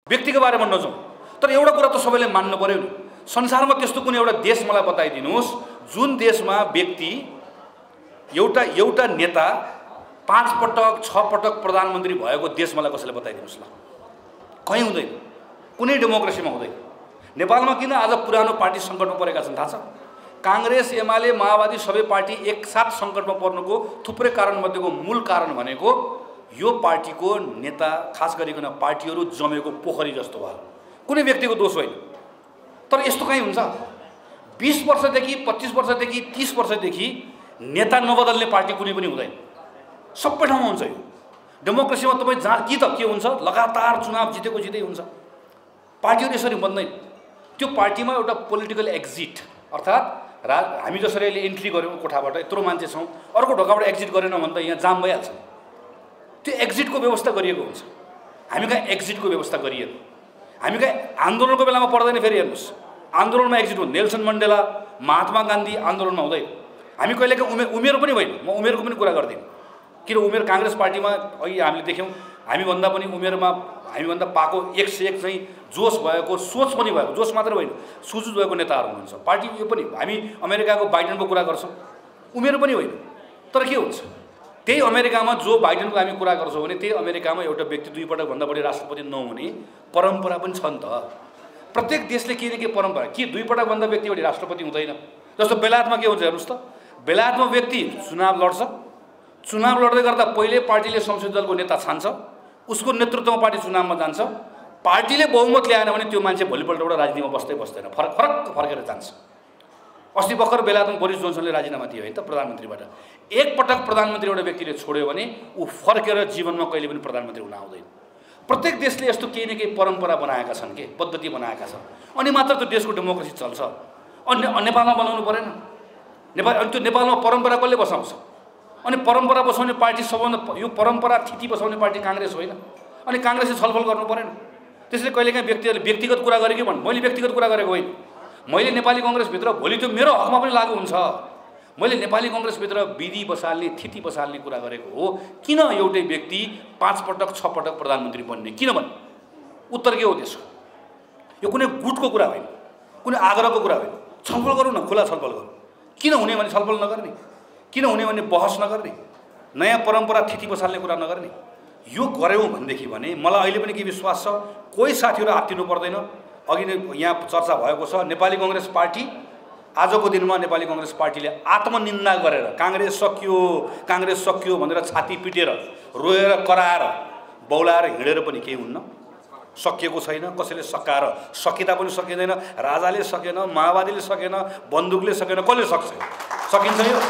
व्यक्तिको बारेमा नजाउँ। तर एउटा कुरा त सबैले मान्नु पर्यो नि, संसारमा त्यस्तो कुनै एउटा देश मलाई बताइदिनुहोस् जुन देशमा व्यक्ति एउटा नेता 5 पटक 6 पटक प्रधानमन्त्री भएको देश मलाई कसैले बताइदिनुहोस् ल। कहीँ हुँदैन, कुनै डेमोक्रेसीमा हुँदैन। नेपालमा किन आज पुरानो पार्टी सङ्कटमा परेका छन् थाहा छ? काङ्ग्रेस, एमाले, माओवादी सबै पार्टी एकसाथ सङ्कटमा पर्नुको थुप्रै कारणमध्येको मूल कारण भनेको यो पार्टीको नेता, खास गरिकन पार्टीहरू जमेको पोखरी जस्तो भयो। कुनै व्यक्तिको दोष होइन। तर यस्तो कहीँ हुन्छ? 20 वर्षदेखि 25 वर्षदेखि 30 वर्षदेखि नेता नबदल्ने पार्टी कुनै पनि हुँदैन। सबै ठाउँमा हुन्छ यो डेमोक्रेसीमा। तपाईँ जहाँ के हुन्छ, लगातार चुनाव जितेको जित्दै हुन्छ। पार्टीहरू यसरी बन्दैन। त्यो पार्टीमा एउटा पोलिटिकल एक्जिट, अर्थात् हामी जसरी अहिले इन्ट्री गऱ्यौँ कोठाबाट, यत्रो मान्छे छौँ, अर्को ढोकाबाट एक्जिट गरेन भने त यहाँ जाम भइहाल्छ। त्यो एक्जिटको व्यवस्था गरिएको हुन्छ। हामी कहाँ एक्जिटको व्यवस्था गरिएको? हामी कहाँ आन्दोलनको बेलामा पर्दैन। फेरि हेर्नुहोस्, आन्दोलनमा एक्जिट हुन्छ। नेल्सन मण्डेला, महात्मा गान्धी आन्दोलनमा हुँदैन। हामी कहिलेकाहीँ उमेर पनि होइन, म उमेरको पनि कुरा गर्दिनँ, किन उमेर काङ्ग्रेस पार्टीमा अघि हामीले देख्यौँ, हामीभन्दा पनि उमेरमा हामीभन्दा पाएको 101 चाहिँ जोस भएको, सोच पनि भएको, जोस मात्र होइन सुझुझ भएको नेताहरू हुनुहुन्छ पार्टी। यो पनि हामी अमेरिकाको बाइडेनको कुरा गर्छौँ, उमेर पनि होइन। तर के हुन्छ, त्यही अमेरिकामा जो बाइडेनको हामी कुरा गर्छौँ भने त्यही अमेरिकामा एउटा व्यक्ति 2 पटकभन्दा बढी राष्ट्रपति नहुने परम्परा पनि छ नि त। प्रत्येक देशले के न के परम्परा, के 2 पटकभन्दा व्यक्ति बढी राष्ट्रपति हुँदैन? जस्तो बेलायतमा के हुन्छ हेर्नुहोस् त, बेलायतमा व्यक्ति चुनाव लड्छ, चुनाव लड्दै गर्दा पहिले पार्टीले संसदीय दलको नेता छान्छ, उसको नेतृत्वमा पार्टी चुनावमा जान्छ, पार्टीले बहुमत ल्याएन भने त्यो मान्छे भोलिपल्ट एउटा राजनीतिमा बस्दैन, फर्केर जान्छ। अस्ति भर्खर बेलायतमा बोरिस जोन्सनले राजीनामा दियो होइन त प्रधानमन्त्रीबाट। एक पटक प्रधानमन्त्री एउटा व्यक्तिले छोड्यो भने ऊ फर्केर जीवनमा कहिले पनि प्रधानमन्त्री हुन आउँदैन। प्रत्येक देशले यस्तो केही न केही परम्परा बनाएका छन्, के पद्धति बनाएका छन्, अनि मात्र त्यो देशको डेमोक्रेसी चल्छ। अनि नेपालमा बनाउनु परेन? अनि त्यो नेपालमा परम्परा कसले बसाउँछ? अनि परम्परा बसाउने पार्टी सबभन्दा, यो परम्परा थिति बसाउने पार्टी काङ्ग्रेस होइन? अनि काङ्ग्रेसले छलफल गर्नु परेन? त्यसले कहिलेकाहीँ व्यक्तिहरूले व्यक्तिगत कुरा गरेको भन्, मैले व्यक्तिगत कुरा गरेको होइन। मैले नेपाली कङ्ग्रेसभित्र भोलि त्यो मेरो हकमा पनि लागु हुन्छ। मैले नेपाली कङ्ग्रेसभित्र विधि बसाल्ने, थिति बसाल्ने कुरा गरेको हो। किन एउटै व्यक्ति 5 पटक 6 पटक प्रधानमन्त्री बन्ने? किनभने उत्तर के हो त्यसको? यो कुनै गुटको कुरा होइन, कुनै आग्रहको कुरा होइन। छलफल गरौँ न, खुला छलफल गरौँ। किन हुने भने छलफल नगर्ने? किन हुने भने बहस नगर्ने? नयाँ परम्परा थिति बसाल्ने कुरा नगर्ने? यो गऱ्यौँ भनेदेखि भने मलाई अहिले पनि के विश्वास छ, कोही साथीहरू आत्तिनु पर्दैन। अघि नै यहाँ चर्चा भएको छ, नेपाली कङ्ग्रेस पार्टी आजको दिनमा नेपाली कङ्ग्रेस पार्टीले आत्मनिन्दा गरेर काङ्ग्रेस सकियो भनेर छाती पिटेर रोएर कराएर बौलाएर हिँडेर पनि केही हुन्न। सकिएको छैन, कसैले सकाएर सकिँदा पनि सकिँदैन। राजाले सकेन, माओवादीले सकेन, बन्दुकले सकेन, कसले सक्छ? सकिन्छ यो।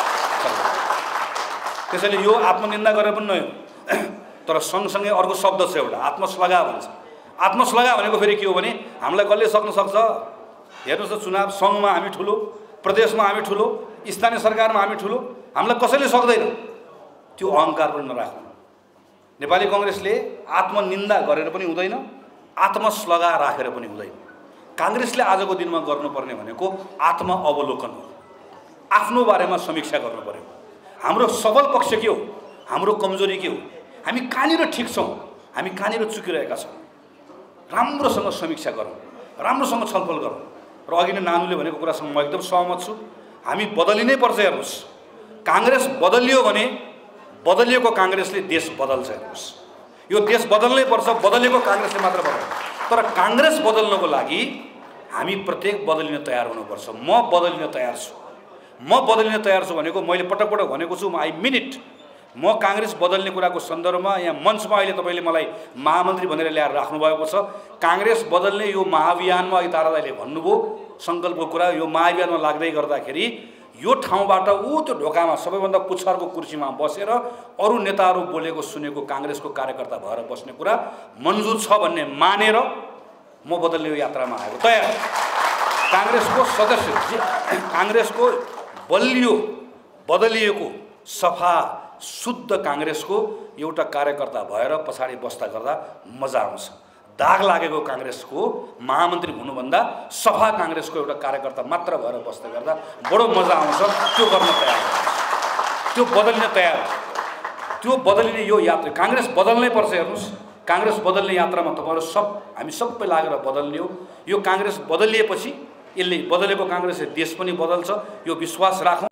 त्यसैले यो आत्मनिन्दा गरेर पनि नयो। तर सँगसँगै अर्को शब्द छ एउटा, आत्मश्लाघा भन्छ। आत्मश्लाघा भनेको फेरि के हो भने हामीलाई कसले सक्न सक्छ? हेर्नुहोस् त, चुनाव सङ्घमा हामी ठुलो, प्रदेशमा हामी ठुलो, स्थानीय सरकारमा हामी ठुलो, हामीलाई कसैले सक्दैन। त्यो अहङ्कार पनि नराख्नु। नेपाली कङ्ग्रेसले आत्मनिन्दा गरेर पनि हुँदैन, आत्मश्लाघा राखेर पनि हुँदैन। काङ्ग्रेसले आजको दिनमा गर्नुपर्ने भनेको आत्मअवलोकन हो। आफ्नो बारेमा समीक्षा गर्नु पर्यो। हाम्रो सबल पक्ष के हो, हाम्रो कमजोरी के हो, हामी कहाँनिर ठिक छौँ, हामी कहाँनिर चुकिरहेका छौँ, राम्रोसँग समीक्षा गरौँ, राम्रोसँग छलफल गरौँ। र अघि नै नानुले भनेको कुरासँग म एकदम सहमत छु। हामी बदलिनै पर्छ। हेर्नुहोस्, काङ्ग्रेस बदलियो भने बदलिएको काङ्ग्रेसले देश बदल्छ। हेर्नुहोस्, यो देश बदल्नै पर्छ, बदलेको काङ्ग्रेसले मात्र बदल्छ। तर काङ्ग्रेस बदल्नको लागि हामी प्रत्येक बदलिन तयार हुनुपर्छ। म बदलिन तयार छु। म बदलिन तयार छु भनेको मैले पटक पटक भनेको छु, आई मिन इट। म काङ्ग्रेस बदल्ने कुराको सन्दर्भमा यहाँ मञ्चमा अहिले तपाईँले मलाई महामन्त्री भनेर ल्याएर राख्नुभएको छ। काङ्ग्रेस बदल्ने यो महाअभियानमा अघि तारा दाइले भन्नुभयो सङ्कल्पको कुरा, यो महाअभियानमा लाग्दै गर्दाखेरि यो ठाउँबाट त्यो ढोकामा सबैभन्दा पुच्छरको कुर्सीमा बसेर अरू नेताहरू बोलेको सुनेको काङ्ग्रेसको कार्यकर्ता भएर बस्ने कुरा मन्जुर छ भन्ने मानेर म बदल्ने यो यात्रामा आएको तयार। काङ्ग्रेसको सदस्य, काङ्ग्रेसको बलियो बदलिएको सफा शुद्ध काङ्ग्रेसको एउटा कार्यकर्ता भएर पछाडि बस्दा गर्दा मजा आउँछ। दाग लागेको काङ्ग्रेसको महामन्त्री हुनुभन्दा सफा काङ्ग्रेसको एउटा कार्यकर्ता मात्र भएर बस्दा गर्दा बडो मजा आउँछ। त्यो गर्न तयार, त्यो बदलिन तयार, त्यो बदलिने यो यात्रा काङ्ग्रेस बदल्नै पर्छ। हेर्नुहोस्, कांग्रेस बदल्ने यात्रामा तपाईहरु हामी सबै लागेर बदल्ने हो। यो कांग्रेस बदलिएपछि यसले बदलेको कांग्रेसले देश पनि बदल्छ, यो विश्वास राखौं।